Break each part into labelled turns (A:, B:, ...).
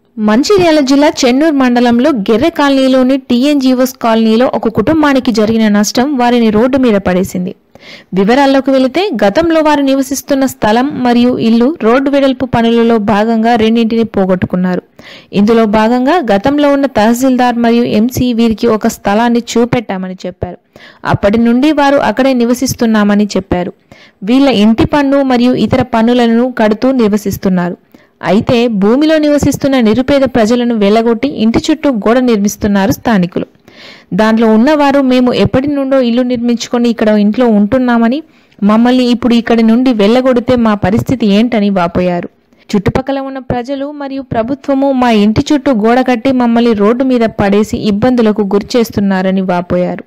A: మంచిర్యాల జిల్లా చెన్నూరు మండలంలో గెర్రె కాలనీలోని టీఎన్జీఓస్ కాలనీలో ఒక కుటుంబానికి జరిగిన నష్టం వారిని రోడ్డు మీద పడేసింది. వివరాల్లోకి వెళితే గతంలో వారు నివసిస్తున్న స్థలం మరియు ఇల్లు రోడ్డు వెడల్పు పనులలో భాగంగా రెండింటిని పోగొట్టుకున్నారు. ఇందులో భాగంగా గతంలో ఉన్న తహసీల్దార్ మరియు ఎంసీ వీరికి ఒక స్థలాన్ని చూపెట్టామని చెప్పారు. అప్పటి నుండి వారు అక్కడే నివసిస్తున్నామని చెప్పారు. వీళ్ళ ఇంటి పన్ను మరియు ఇతర పన్నులను కడుతూ నివసిస్తున్నారు. అయితే భూమిలో నివసిస్తున్న నిరుపేద ప్రజలను వెళ్లగొట్టి ఇంటి చుట్టూ గోడ నిర్మిస్తున్నారు స్థానికులు. దాంట్లో ఉన్నవారు మేము ఎప్పటి నుండో ఇల్లు నిర్మించుకొని ఇక్కడ ఇంట్లో ఉంటున్నామని, మమ్మల్ని ఇప్పుడు ఇక్కడి నుండి వెళ్లగొడితే మా పరిస్థితి ఏంటని వాపోయారు. చుట్టుపక్కల ఉన్న ప్రజలు మరియు ప్రభుత్వము మా ఇంటి చుట్టూ గోడ కట్టి మమ్మల్ని రోడ్డు మీద పడేసి ఇబ్బందులకు గురిచేస్తున్నారని వాపోయారు.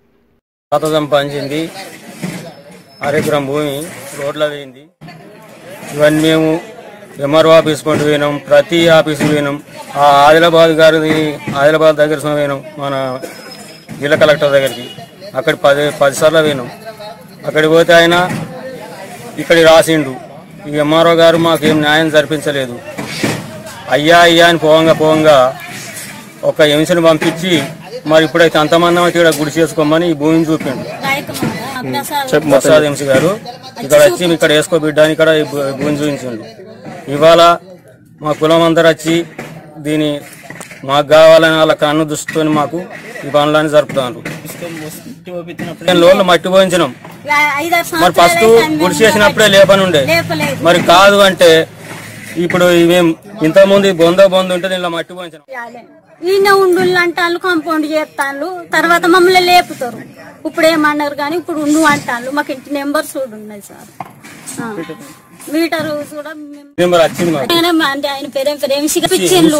B: ఎంఆర్ఓ ఆఫీస్ పండు పోయినాం, ప్రతి ఆఫీసు పోయినాం. ఆదిలాబాద్ గారిది ఆదిలాబాద్ దగ్గర పోయినాం, మన జిల్లా కలెక్టర్ దగ్గరికి. అక్కడ 10 సార్లు పోయినాం. అక్కడికి పోతే ఆయన ఇక్కడ రాసిండు. ఈ ఎంఆర్ఓ గారు మాకేం న్యాయం జరిపించలేదు. అయ్యా అని పోవంగా ఒక ఎంసీని పంపించి మరి ఇప్పుడైతే అంతమంది ఇక్కడ గుడి చేసుకోమని ఈ భూమిని చూపిండు ప్రసాద్ ఎంసీ గారు. ఇక్కడ వచ్చి ఇక్కడ వేసుకోబిడ్డాని ఇక్కడ భూమిని చూపించిండు. ఇవాళ మా కులం అందరూ వచ్చి దీని మాకు కావాలని వాళ్ళ కన్ను దృష్టితో మాకు ఈ పనులని జరుపుతున్నారు. లోన్లు మట్టి పోయించినాం. మరి ఫస్ట్ గుడి చేసినప్పుడే లేపని ఉండే, మరి కాదు అంటే ఇప్పుడు మేము ఇంతకుముందు బొంద ఉంటే దీనిలో మట్టి పోయించినాం.
C: ఈయన ఉండు అంటాను, కాంపౌండ్ చేస్తాను, తర్వాత మమ్మల్ని లేపుతారు. ఇప్పుడు ఏమన్నారు కానీ ఇప్పుడు ఉండు అంటాను. మాకు ఇంటి నెంబర్స్ కూడా ఉన్నాయి సార్, మీటరు కూడా అంటే ఆయన పేరేం చూపించిండు,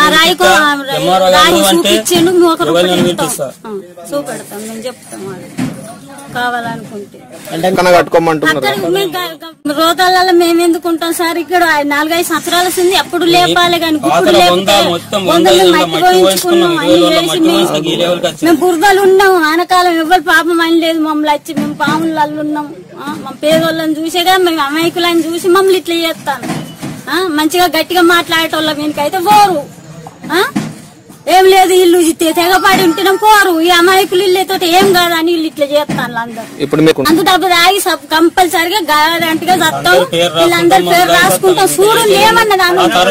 C: చూపెడతాం మేము చెప్తాం కావాలనుకుంటే. రోతాలలో మేము ఎందుకుంటాం సార్, ఇక్కడ 4-5 సంవత్సరాల సింది అప్పుడు లేపాలి కానీ ఇప్పుడు మట్టి పోయించుకున్నాం. అన్ని వేసి మేము బురదలు ఉన్నాం. ఆనకాలం ఎవరు పాపం అని లేదు. మమ్మల్ని వచ్చి మేము పాములలో ఉన్నాం. మా పేదోళ్ళని చూసేగా మేము అమాయకులని చూసి మమ్మల్ని ఇట్లా చేస్తాను. మంచిగా గట్టిగా మాట్లాడేటోళ్ళ వీనికైతే పోరు. ఏం లేదు ఇల్లు తెగపాడి ఉంటున్నాం పోరు. ఈ అమాయకులు ఇల్లుతో ఏం కాదని ఇల్లు ఇట్లా చేస్తాను అందరు. అంత డబ్బు తాగి కంపల్సరిగా గారంటిగా చస్తాం. వీళ్ళందరి పేరు రాసుకుంటాం. చూడు ఏమన్నది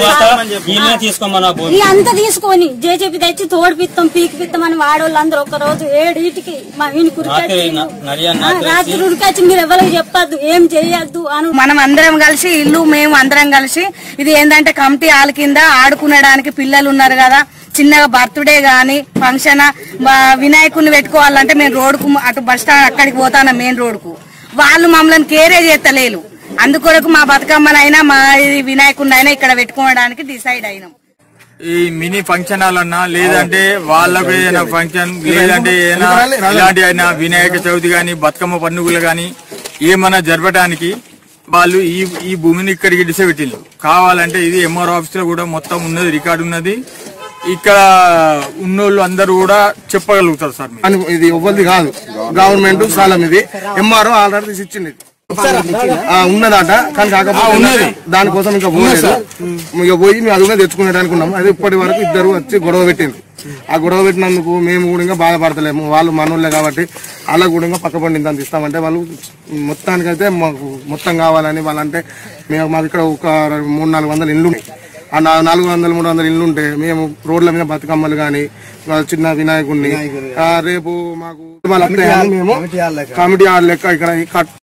C: అంతా తీసుకొని జేజేపీ తెచ్చి తోడిపిస్తాం పీకిపిస్తాం అని వాడోళ్ళందరూ ఒక రోజు 7 మా వీని కురికొచ్చి రాత్రి ఉరికొచ్చి మీరు ఎవరికి చెప్పద్దు ఏం చెయ్యొద్దు అని.
D: మనం అందరం కలిసి ఇల్లు మేము అందరం కలిసి ఇది ఏంటంటే కమిటీ హాల్ కింద ఆడుకునేడానికి పిల్లలు ఉన్నారు కదా, చిన్నగా బర్త్డే గాని ఫంక్షన్ వినాయకుడిని పెట్టుకోవాలంటే మేము రోడ్డుకు అటు బస్ స్టాండ్ అక్కడికి పోతాను మెయిన్ రోడ్డుకు. వాళ్ళు మమ్మల్ని కేరే చేస్తలేరు. అందుకొరకు మా బతుకమ్మనైనా మా వినాయకుడిని అయినా ఇక్కడ పెట్టుకోవడానికి డిసైడ్ అయినాం.
E: ఈ మినీ ఫంక్షన్ హాలన్నా లేదంటే వాళ్ళకు ఏదైనా ఫంక్షన్ లేదంటే ఇలాంటి అయినా వినాయక చవితి గాని బతుకమ్మ పండుగలు గాని ఏమన్నా జరపడానికి వాళ్ళు ఈ భూమిని ఇక్కడికి డిసైడ్ పెట్టిండ్రు. కావాలంటే ఇది ఎంఆర్ ఆఫీస్ లో కూడా మొత్తం ఉన్నది, రికార్డు ఉన్నది. ఇక్కడ ఉన్నోళ్ళు అందరూ కూడా చెప్పగలుగుతారు సార్.
F: ఇది ఎవరిది కాదు, గవర్నమెంట్ స్థలం. ఇది ఎంఆర్ఓ ఆల్రెడీ తీసి ఇచ్చింది ఉన్నదట, కానీ కాకపోతే దానికోసం ఇంకా పోలేదు. ఇక పోయి మేము అది కూడా తెచ్చుకునేదానికి ఉన్నాము. అది ఇప్పటి వరకు ఇద్దరు వచ్చి గొడవ పెట్టింది. ఆ గొడవ పెట్టినందుకు మేము కూడా ఇంకా బాధపడతలేము. వాళ్ళు మనోళ్ళే కాబట్టి అలా కూడా ఇంకా పక్క పండి ఇంత ఇస్తామంటే వాళ్ళు మొత్తానికైతే మాకు మొత్తం కావాలని వాళ్ళంటే మాకు ఇక్కడ ఒక 300-400 ఇండ్లు ఉన్నాయి. ఆ 400-300 ఇండ్లు ఉంటే మేము రోడ్ల మీద బతుకమ్మలు గాని చిన్న వినాయకుడిని రేపు మాకు మేము కమిటీ హాల్ లెక్క ఇక్కడ